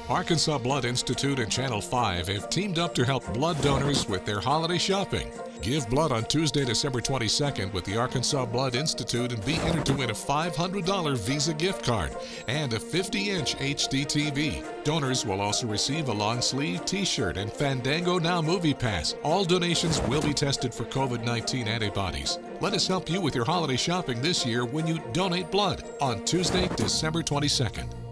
Arkansas Blood Institute and Channel 5 have teamed up to help blood donors with their holiday shopping. Give blood on Tuesday, December 22nd with the Arkansas Blood Institute and be entered to win a $500 Visa gift card and a 50-inch HD TV. Donors will also receive a long-sleeve t-shirt and Fandango Now movie pass. All donations will be tested for COVID-19 antibodies. Let us help you with your holiday shopping this year when you donate blood on Tuesday, December 22nd.